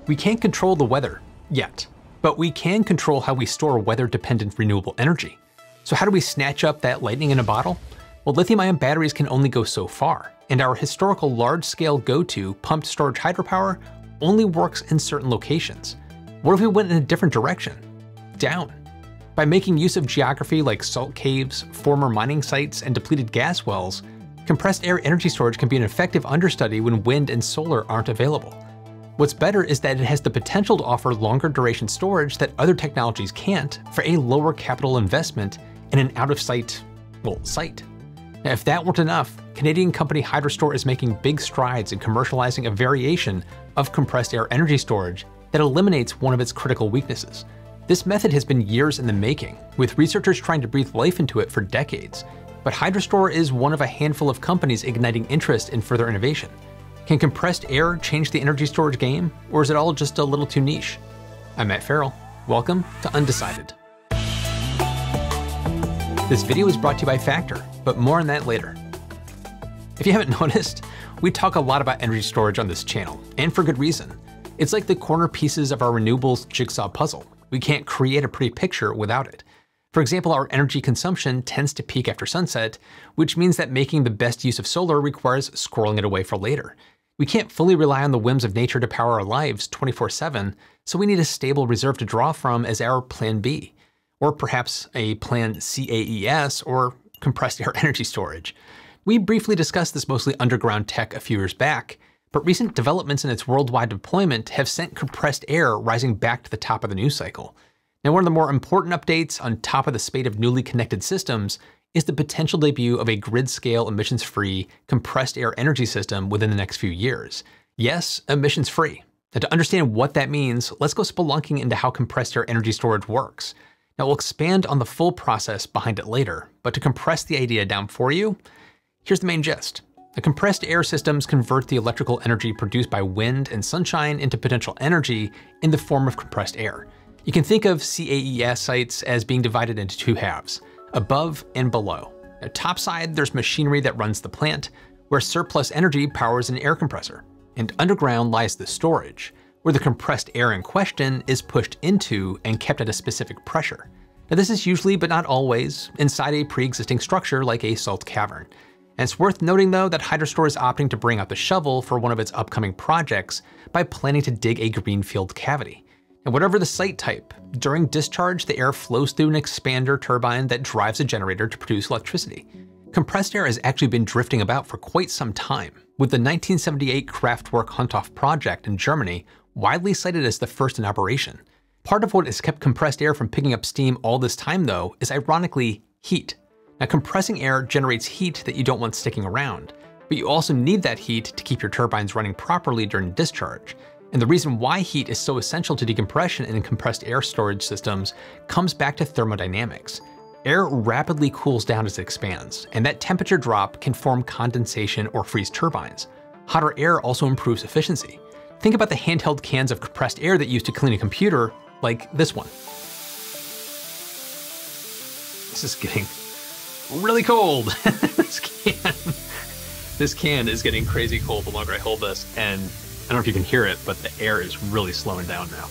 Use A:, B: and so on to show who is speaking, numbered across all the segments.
A: We can't control the weather yet, but we can control how we store weather-dependent renewable energy. So how do we snatch up that lightning in a bottle? Well, lithium-ion batteries can only go so far, and our historical large-scale go-to pumped storage hydropower only works in certain locations. What if we went in a different direction? Down. By making use of geography like salt caves, former mining sites, and depleted gas wells, compressed air energy storage can be an effective understudy when wind and solar aren't available. What's better is that it has the potential to offer longer duration storage that other technologies can't for a lower capital investment in an out-of-sight, site. Now, if that weren't enough, Canadian company Hydrostore is making big strides in commercializing a variation of compressed air energy storage that eliminates one of its critical weaknesses. This method has been years in the making, with researchers trying to breathe life into it for decades. But Hydrostore is one of a handful of companies igniting interest in further innovation. Can compressed air change the energy storage game, or is it all just a little too niche? I'm Matt Ferrell. Welcome to Undecided. This video is brought to you by Factor, but more on that later. If you haven't noticed, we talk a lot about energy storage on this channel, and for good reason. It's like the corner pieces of our renewables jigsaw puzzle. We can't create a pretty picture without it. For example, our energy consumption tends to peak after sunset, which means that making the best use of solar requires squirreling it away for later. We can't fully rely on the whims of nature to power our lives 24/7, so we need a stable reserve to draw from as our plan B, or perhaps a plan CAES or compressed air energy storage. We briefly discussed this mostly underground tech a few years back, but recent developments in its worldwide deployment have sent compressed air rising back to the top of the news cycle. Now, one of the more important updates on top of the spate of newly connected systems is the potential debut of a grid-scale emissions-free compressed air energy system within the next few years. Yes, emissions-free. Now, to understand what that means, let's go spelunking into how compressed air energy storage works. Now, we'll expand on the full process behind it later, but to compress the idea down for you, here's the main gist. The compressed air systems convert the electrical energy produced by wind and sunshine into potential energy in the form of compressed air. You can think of CAES sites as being divided into two halves, above and below. Now, topside, there's machinery that runs the plant, where surplus energy powers an air compressor. And underground lies the storage, where the compressed air in question is pushed into and kept at a specific pressure. Now, this is usually, but not always, inside a pre-existing structure like a salt cavern. And it's worth noting, though, that Hydrostore is opting to bring out the shovel for one of its upcoming projects by planning to dig a greenfield cavity. And whatever the site type, during discharge, the air flows through an expander turbine that drives a generator to produce electricity. Compressed air has actually been drifting about for quite some time, with the 1978 Kraftwerk Huntoff project in Germany widely cited as the first in operation. Part of what has kept compressed air from picking up steam all this time, though, is ironically heat. Now, compressing air generates heat that you don't want sticking around, but you also need that heat to keep your turbines running properly during discharge. And the reason why heat is so essential to decompression in compressed air storage systems comes back to thermodynamics. Air rapidly cools down as it expands, and that temperature drop can form condensation or freeze turbines. Hotter air also improves efficiency. Think about the handheld cans of compressed air that you use to clean a computer, like this one. This is getting really cold. This can is getting crazy cold the longer I hold this, and I don't know if you can hear it, but the air is really slowing down now.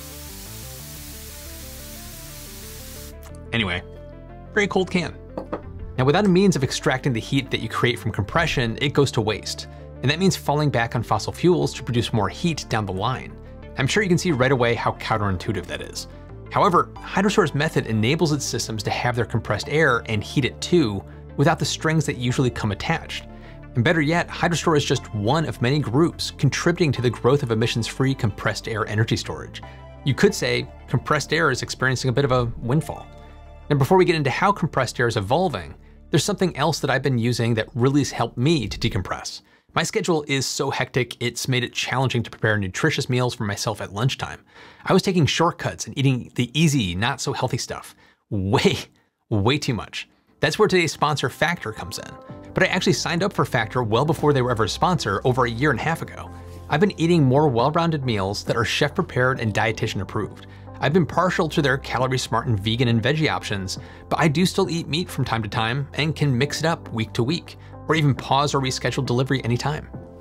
A: Anyway, very cold can. Now, without a means of extracting the heat that you create from compression, it goes to waste. And that means falling back on fossil fuels to produce more heat down the line. I'm sure you can see right away how counterintuitive that is. However, Hydrostore's method enables its systems to have their compressed air and heat it too, without the strings that usually come attached. And better yet, Hydrostore is just one of many groups contributing to the growth of emissions-free compressed air energy storage. You could say compressed air is experiencing a bit of a windfall. And before we get into how compressed air is evolving, there's something else that I've been using that really has helped me to decompress. My schedule is so hectic, it's made it challenging to prepare nutritious meals for myself at lunchtime. I was taking shortcuts and eating the easy, not so healthy stuff. Way too much. That's where today's sponsor Factor comes in. But I actually signed up for Factor well before they were ever a sponsor over a year and a half ago. I've been eating more well-rounded meals that are chef prepared and dietitian approved. I've been partial to their calorie smart and vegan and veggie options, but I do still eat meat from time to time and can mix it up week to week, or even pause or reschedule delivery anytime.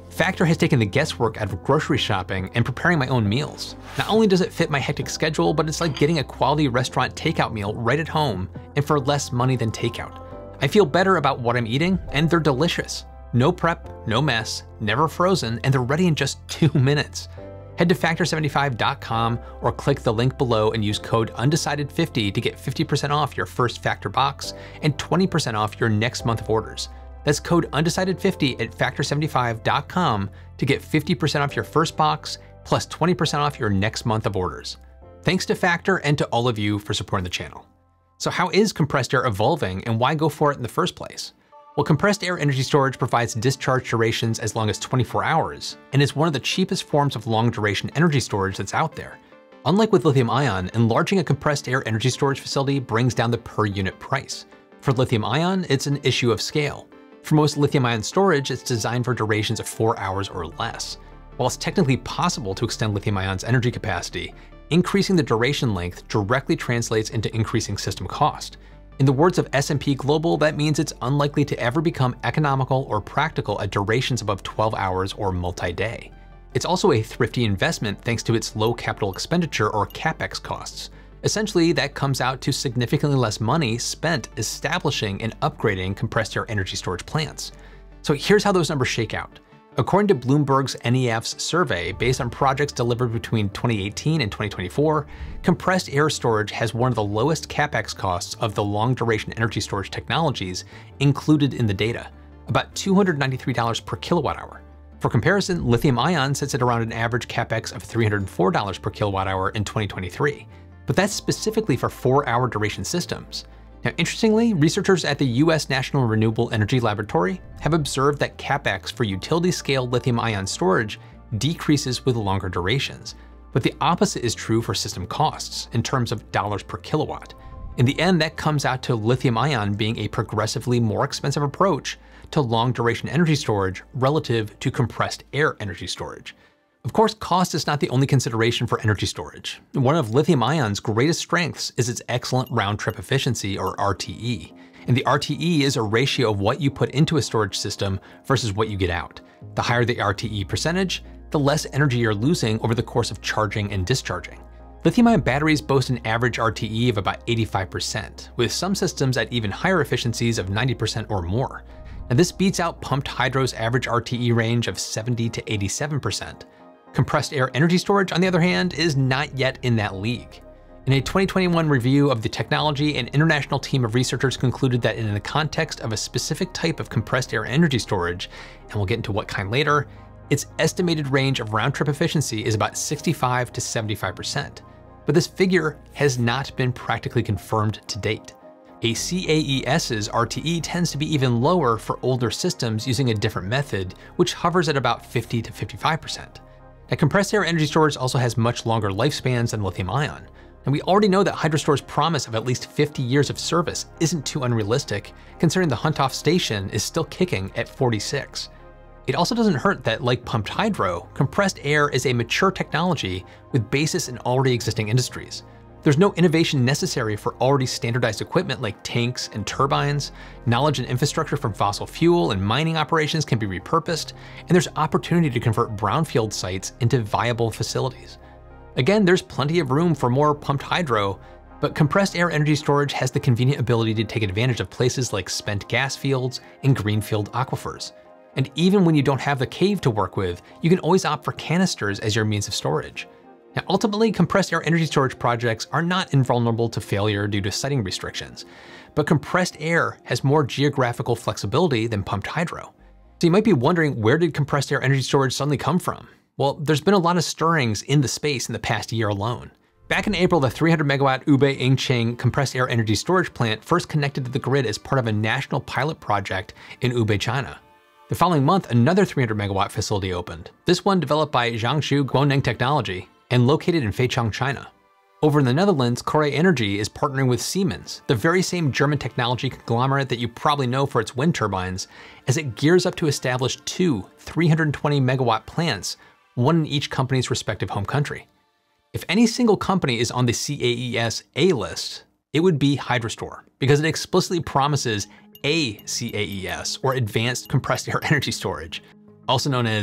A: Factor has taken the guesswork out of grocery shopping and preparing my own meals. Not only does it fit my hectic schedule, but it's like getting a quality restaurant takeout meal right at home and for less money than takeout. I feel better about what I'm eating, and they're delicious. No prep, no mess, never frozen, and they're ready in just 2 minutes. Head to factor75.com or click the link below and use code Undecided50 to get 50% off your first Factor box and 20% off your next month of orders. That's code Undecided50 at factor75.com to get 50% off your first box plus 20% off your next month of orders. Thanks to Factor and to all of you for supporting the channel. So how is compressed air evolving, and why go for it in the first place? Well, compressed air energy storage provides discharge durations as long as 24 hours, and is one of the cheapest forms of long duration energy storage that's out there. Unlike with lithium ion, enlarging a compressed air energy storage facility brings down the per unit price. For lithium ion, it's an issue of scale. For most lithium ion storage, it's designed for durations of 4 hours or less. While it's technically possible to extend lithium ion's energy capacity, increasing the duration length directly translates into increasing system cost. In the words of S&P Global, that means it's unlikely to ever become economical or practical at durations above 12 hours or multi-day. It's also a thrifty investment thanks to its low capital expenditure or CapEx costs. Essentially, that comes out to significantly less money spent establishing and upgrading compressed air energy storage plants. So here's how those numbers shake out. According to Bloomberg's NEF's survey, based on projects delivered between 2018 and 2024, compressed air storage has one of the lowest CapEx costs of the long-duration energy storage technologies included in the data, about $293 per kilowatt hour. For comparison, lithium ion sits at around an average CapEx of $304 per kilowatt hour in 2023. But that's specifically for 4-hour duration systems. Now, interestingly, researchers at the US National Renewable Energy Laboratory have observed that CapEx for utility-scale lithium-ion storage decreases with longer durations. But the opposite is true for system costs in terms of dollars per kilowatt. In the end, that comes out to lithium-ion being a progressively more expensive approach to long-duration energy storage relative to compressed air energy storage. Of course, cost is not the only consideration for energy storage. One of lithium-ion's greatest strengths is its excellent round-trip efficiency, or RTE. And the RTE is a ratio of what you put into a storage system versus what you get out. The higher the RTE percentage, the less energy you're losing over the course of charging and discharging. Lithium-ion batteries boast an average RTE of about 85%, with some systems at even higher efficiencies of 90% or more. Now, this beats out pumped hydro's average RTE range of 70 to 87%. Compressed air energy storage, on the other hand, is not yet in that league. In a 2021 review of the technology, an international team of researchers concluded that in the context of a specific type of compressed air energy storage, and we'll get into what kind later, its estimated range of round-trip efficiency is about 65 to 75%. But this figure has not been practically confirmed to date. A CAES's RTE tends to be even lower for older systems using a different method, which hovers at about 50 to 55%. Now, compressed air energy storage also has much longer lifespans than lithium ion. And we already know that HydroStor's promise of at least 50 years of service isn't too unrealistic, considering the Huntoff station is still kicking at 46. It also doesn't hurt that, like pumped hydro, compressed air is a mature technology with basis in already existing industries. There's no innovation necessary for already standardized equipment like tanks and turbines. Knowledge and infrastructure from fossil fuel and mining operations can be repurposed, and there's opportunity to convert brownfield sites into viable facilities. Again, there's plenty of room for more pumped hydro, but compressed air energy storage has the convenient ability to take advantage of places like spent gas fields and greenfield aquifers. And even when you don't have the cave to work with, you can always opt for canisters as your means of storage. Now, ultimately, compressed air energy storage projects are not invulnerable to failure due to siting restrictions, but compressed air has more geographical flexibility than pumped hydro. So you might be wondering, where did compressed air energy storage suddenly come from? Well, there's been a lot of stirrings in the space in the past year alone. Back in April, the 300 megawatt Ubei Ingcheng compressed air energy storage plant first connected to the grid as part of a national pilot project in Ubei, China. The following month, another 300 megawatt facility opened, this one developed by Jiangsu Guoning Technology and located in Feichang, China. Over in the Netherlands, Core Energy is partnering with Siemens, the very same German technology conglomerate that you probably know for its wind turbines, as it gears up to establish two 320 megawatt plants, one in each company's respective home country. If any single company is on the CAES A list, it would be HydroStor, because it explicitly promises a CAES, or Advanced Compressed Air Energy Storage, also known as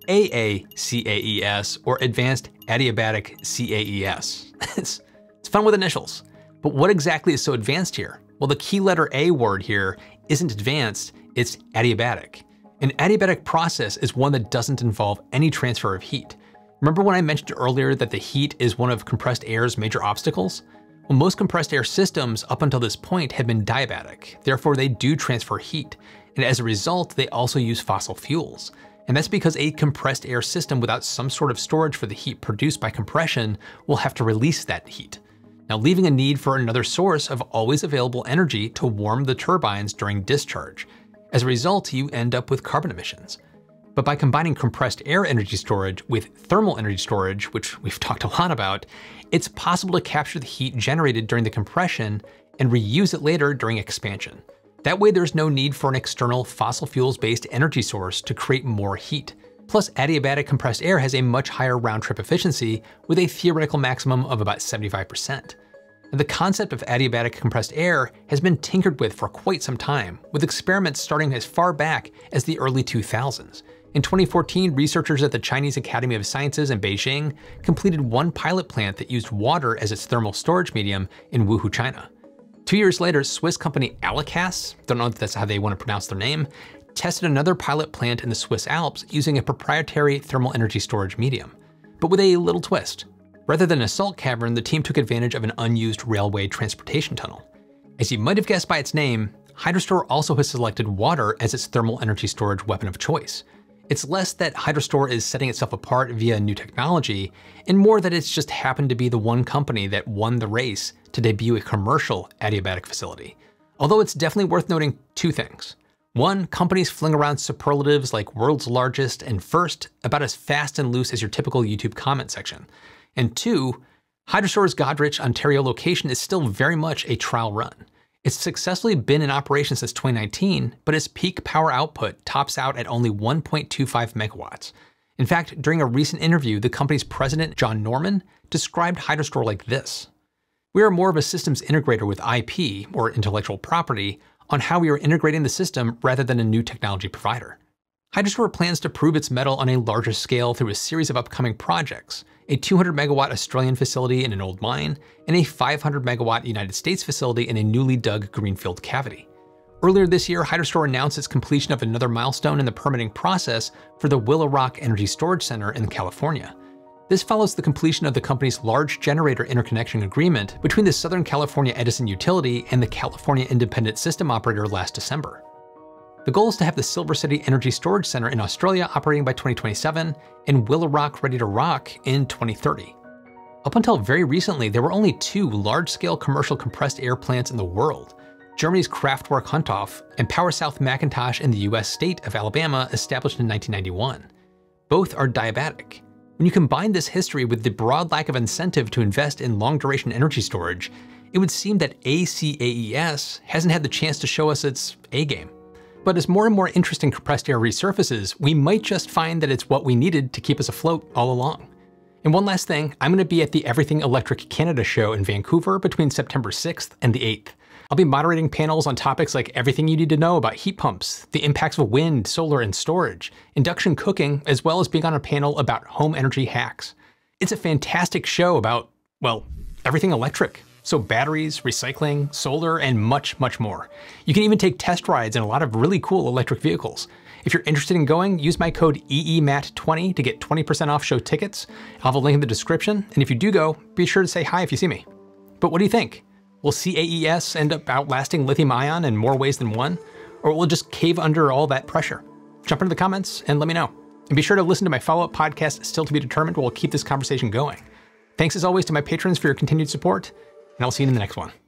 A: AACAES, or Advanced Adiabatic CAES. It's fun with initials. But what exactly is so advanced here? Well, the key letter A word here isn't advanced, it's adiabatic. An adiabatic process is one that doesn't involve any transfer of heat. Remember when I mentioned earlier that the heat is one of compressed air's major obstacles? Well, most compressed air systems up until this point have been diabatic, therefore they do transfer heat, and as a result, they also use fossil fuels. And that's because a compressed air system without some sort of storage for the heat produced by compression will have to release that heat, now leaving a need for another source of always available energy to warm the turbines during discharge. As a result, you end up with carbon emissions. But by combining compressed air energy storage with thermal energy storage, which we've talked a lot about, it's possible to capture the heat generated during the compression and reuse it later during expansion. That way there's no need for an external fossil fuels-based energy source to create more heat. Plus, adiabatic compressed air has a much higher round-trip efficiency with a theoretical maximum of about 75%. And the concept of adiabatic compressed air has been tinkered with for quite some time, with experiments starting as far back as the early 2000s. In 2014, researchers at the Chinese Academy of Sciences in Beijing completed one pilot plant that used water as its thermal storage medium in Wuhu, China. 2 years later, Swiss company Alikas, don't know if that's how they want to pronounce their name, tested another pilot plant in the Swiss Alps using a proprietary thermal energy storage medium, but with a little twist. Rather than a salt cavern, the team took advantage of an unused railway transportation tunnel. As you might have guessed by its name, Hydrostore also has selected water as its thermal energy storage weapon of choice. It's less that Hydrostore is setting itself apart via new technology, and more that it's just happened to be the one company that won the race to debut a commercial adiabatic facility. Although it's definitely worth noting two things. One, companies fling around superlatives like world's largest and first about as fast and loose as your typical YouTube comment section. And two, Hydrostore's Goderich, Ontario location is still very much a trial run. It's successfully been in operation since 2019, but its peak power output tops out at only 1.25 megawatts. In fact, during a recent interview, the company's president, John Norman, described Hydrostore like this: "We are more of a systems integrator with IP, or intellectual property, on how we are integrating the system rather than a new technology provider." Hydrostore plans to prove its mettle on a larger scale through a series of upcoming projects: a 200 megawatt Australian facility in an old mine, and a 500 megawatt United States facility in a newly dug greenfield cavity. Earlier this year, Hydrostore announced its completion of another milestone in the permitting process for the Willow Rock Energy Storage Center in California. This follows the completion of the company's large generator interconnection agreement between the Southern California Edison utility and the California Independent System Operator last December. The goal is to have the Silver City Energy Storage Center in Australia operating by 2027 and Willow Rock ready to rock in 2030. Up until very recently, there were only two large-scale commercial compressed air plants in the world: Germany's Kraftwerk Huntoff and PowerSouth McIntosh in the US state of Alabama, established in 1991. Both are diabatic. When you combine this history with the broad lack of incentive to invest in long-duration energy storage, it would seem that ACAES hasn't had the chance to show us its A-game. But as more and more interesting compressed air resurfaces, we might just find that it's what we needed to keep us afloat all along. And one last thing, I'm going to be at the Everything Electric Canada show in Vancouver between September 6th and the 8th. I'll be moderating panels on topics like everything you need to know about heat pumps, the impacts of wind, solar, and storage, induction cooking, as well as being on a panel about home energy hacks. It's a fantastic show about, well, everything electric. So batteries, recycling, solar, and much, much more. You can even take test rides in a lot of really cool electric vehicles. If you're interested in going, use my code EEMAT20 to get 20% off show tickets. I'll have a link in the description, and if you do go, be sure to say hi if you see me. But what do you think? Will CAES end up outlasting lithium-ion in more ways than one? Or will it just cave under all that pressure? Jump into the comments and let me know. And be sure to listen to my follow-up podcast, Still to be Determined, where we'll keep this conversation going. Thanks as always to my patrons for your continued support, and I'll see you in the next one.